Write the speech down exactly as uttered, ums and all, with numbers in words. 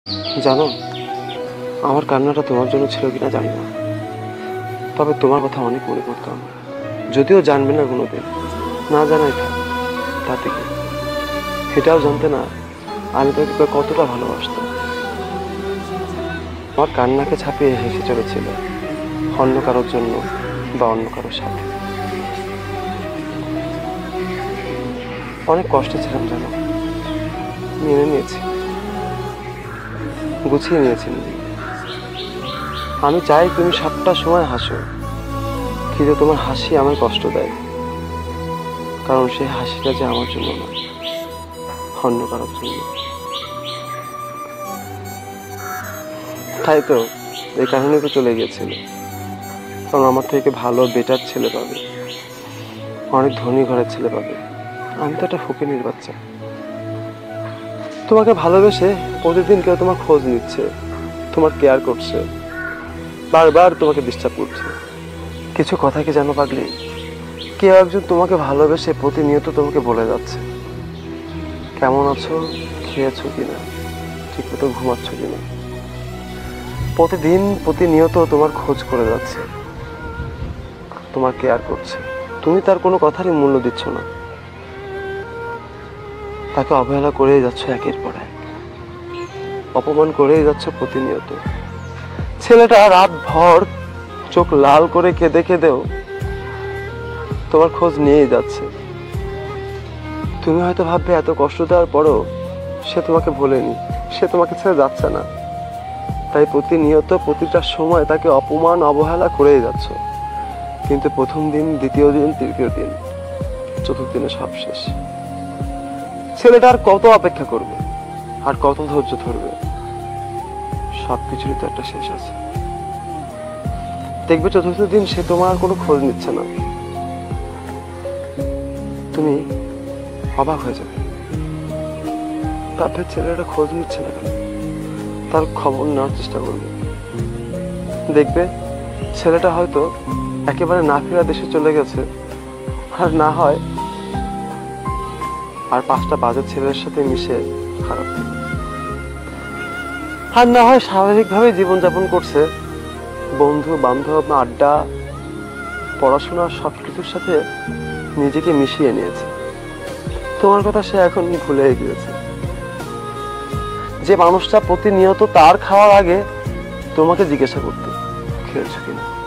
জানো, আমার কান্নাটা তোমার জন্য ছিল কিনা জানি না, তবে তোমার কথা অনেক মনে পড়তো আমার। যদিও জানবে না কোনোদিন, না জানাই থাক, তাতে কি? এটাও জানতে না আমি তোকে কতটা ভালোবাসতাম। আমার কান্নাকে ছাপিয়ে হেসে চলেছিল অন্য কারোর জন্য বা অন্য কারোর সাথে। অনেক কষ্টে ছিলাম জানো, মেনে নিয়েছি, গুছিয়ে নিয়েছি। আমি চাই তুমি সবটা সময় হাসো, কিন্তু তোমার হাসি আমার কষ্ট দেয়, কারণ সেই হাসিটা যে আমার জন্য না, অন্য কারোর জন্য। তাই তো এই কারণে তো চলে গিয়েছিল, কারণ আমার থেকে ভালো বেটার ছেলে পাবে, অনেক ধনী ঘরের ছেলে পাবে। আমি তো একটা ফকিনীর বাচ্চা। তোমাকে ভালোবেসে প্রতিদিন কেউ তোমার খোঁজ নিচ্ছে, তোমার কেয়ার করছে, বারবার তোমাকে ডিস্টার্ব করছে। কিছু কথা কি জানো পাগলি, কেউ একজন তোমাকে ভালোবেসে প্রতিনিয়ত তোমাকে বলে যাচ্ছে কেমন আছো, খেয়েছো কিনা, ঠিক মতো ঘুমাচ্ছ কিনা। প্রতিদিন প্রতিনিয়ত তোমার খোঁজ করে যাচ্ছে, তোমার কেয়ার করছে। তুমি তার কোনো কথারই মূল্য দিচ্ছ না, তাকে অবহেলা করেই যাচ্ছ একের পর এক, অপমান করেই যাচ্ছ প্রতিনিয়ত। ছেলেটা রাত ভর চোখ লাল করে কেঁদে কেঁদেও তোমার খোঁজ নিয়েই যাচ্ছে। তুমি হয়তো ভাববে এত কষ্ট দেওয়ার পরও সে তোমাকে ভোলেনি, সে তোমাকে ছেড়ে যাচ্ছে না, তাই প্রতিনিয়ত প্রতিটা সময় তাকে অপমান অবহেলা করেই যাচ্ছ। কিন্তু প্রথম দিন, দ্বিতীয় দিন, তৃতীয় দিন, চতুর্থ দিনে সব শেষ। ছেলেটা আর কত অপেক্ষা করবে, আর কত ধৈর্য ধরবে? সবকিছুরই তো একটা শেষ আছে। দেখবে চতুর্থ দিন সে তোমার কোনো খোঁজ নিচ্ছে না, তুমি অবাক হয়ে যাবে, তারপরে ছেলেটা খোঁজ নিচ্ছে না কেন, তার খবর নেওয়ার চেষ্টা করবে। দেখবে ছেলেটা হয়তো একেবারে না ফেরা দেশে চলে গেছে, আর না হয় আর পাঁচটা বাজে ছেলের সাথে মিশে খারাপ, আর না হয় স্বাভাবিকভাবে জীবনযাপন করছে, বন্ধু বান্ধব, আড্ডা, পড়াশোনা সবকিছুর সাথে নিজেকে মিশিয়ে নিয়েছে। তোমার কথা সে এখন ভুলে গিয়েছে। যে মানুষটা প্রতিনিয়ত তার খাওয়ার আগে তোমাকে জিজ্ঞাসা করতো খেয়েছো কিনা,